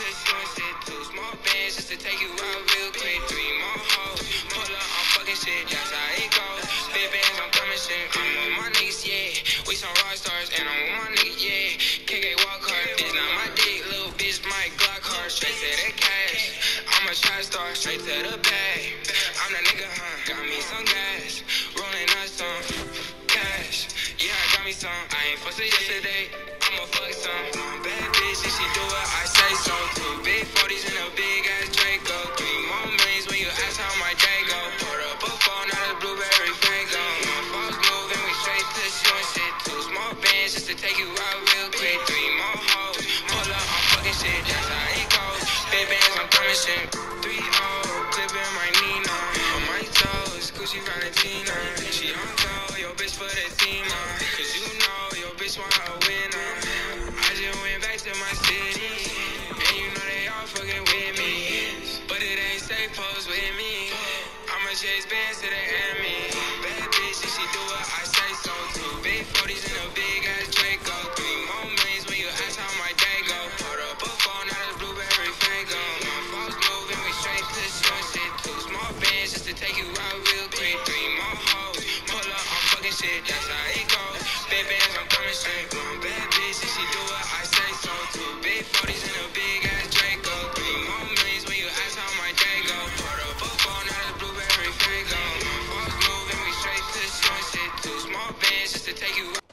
to the show and shit. 2 small bands just to take you out real quick. 3 more hoes, pull up, I'm fucking shit. That's how it goes. Big bands, I'm coming shit. I'm with my niggas, yeah. We some rock stars, and I'm with my niggas, yeah. KK walk hard, bitch, not my dick. Little bitch, my Glock hard. Straight to the cash. I'm a trap star, straight to the bag. I'm that nigga, got me some gas. Rolling up some cash. Yeah, I got me some. I ain't fussed with yesterday. I'ma fuck some. Bad bitch, if she do it, I say so. 2 big 40s and a big ass Draco. 3 more millions when you ask how my day go. Poured up a phone, not a blueberry fango. My phone's moving, we straight to the show and shit. 2 small bands just to take you out real quick. 3 more hoes, pull up, I'm fucking shit. That's how it goes. Big bands, I'm coming shit. 3-0, clipping my Nina. On my toes, Gucci Valentina. She on go, yo bitch for the team. Cause you know, yo bitch want a winner. I just went back to my city. And you know they all fucking with me. But it ain't safe pose with me. I'ma chase bands to the enemy. Bad bitch, if she do it, I say so. 2 big 40s and a big ass Draco. 3 more millions when you ask how my day go. Poured up a phone, not a blueberry fango. My phone's moving, we straight to the show and shit. 2 small bands just to take you out real quick. 3 more hoes, pull up, I'm fucking shit. That's how it goes. Big bands, I'm coming straight. One bad bitch, if she do it, I say so. 2 big 40s and a big ass Draco. 3 more millions when you ask how my day go. Poured up a phone, not a blueberry fango. My phone's moving, we straight to the show and shit. 2 small bands just to take you out.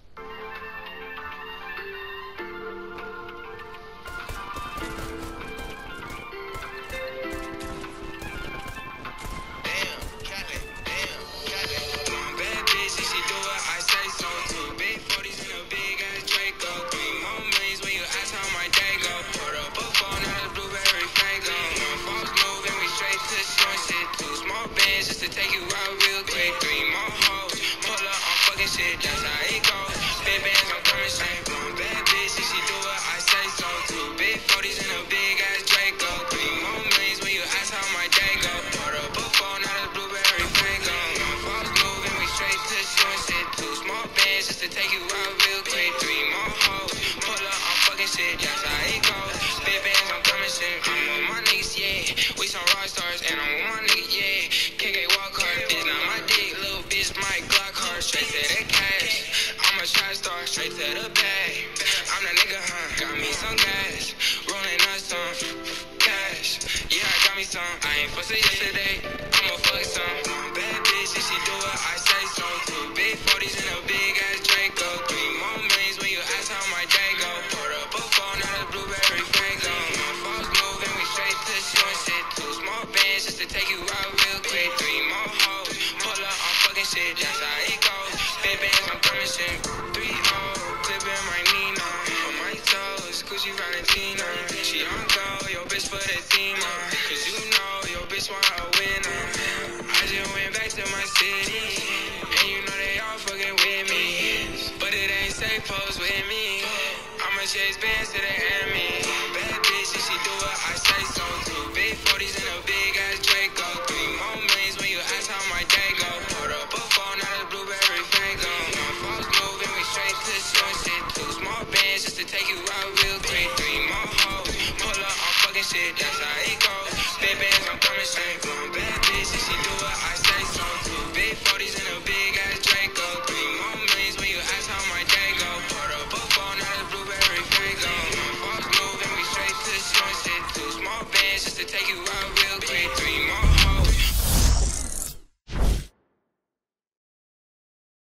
Just to take you out real quick. 3 more hoes, pull up, I'm fucking shit. That's how it goes. Big bands, I'm coming straight. One bad bitch, if she do it, I say so. 2 big 40s and a big ass Draco. 3 more millions when you ask how my day go. Poured up a phone, not a blueberry fango. My phone's moving, we straight to the show and shit. 2 small bands just to take you out real quick. 3 more hoes, pull up, I'm fucking shit. That's how it goes. Big bands, I'm coming straight. I'm with my niggas, yeah. We some rock stars, and I'm with my niggas, yeah. KK walk hard, bitch, not my dick. Little bitch, my Glock hard. Straight to the cash. I'm a trap star, straight to the bag. I'm that nigga, got me some gas. Rolling up some cash. Yeah, I got me some. I ain't fussed with yesterday. I'ma fuck some. Bad bitch, if she do it, I say so. 2 big 40s and a big ass Draco. 3 more millions when you ask how my day go. Poured up a phone, not a blueberry fango. My phone's moving, we straight to the show and shit. 2 small bands just to take you out real quick. 3 more hoes, pull up, I'm fucking shit. That's how it goes. Big bands, I'm coming shit. 3-0, clipping my Nina. On my toes, Gucci Valentina. She on go, yo bitch for the team. Cause you know, yo bitch want a winner. I just went back to my city. And you know they all fucking with me. But it ain't safe pose with me. I'ma chase bands to the enemy. Bad bitch, if she do it, I say so. 2 big 40s and a big ass Draco. 3 more millions when you ask how my day go. Poured up a phone, not a blueberry fango. My phone's moving, we straight to the show and shit. 2 small bands just to take you out real quick. 3 more hoes, pull up, I'm fucking shit. That's how it goes. Big bands, I'm coming straight. One bad bitch, if she do it, I say so. 2 big 40s and a big ass Draco. 3 more millions when you ask how my day go. Poured up a phone, not a blueberry fango. My phone's moving, we straight to the show and shit. 2 small bands just to take you out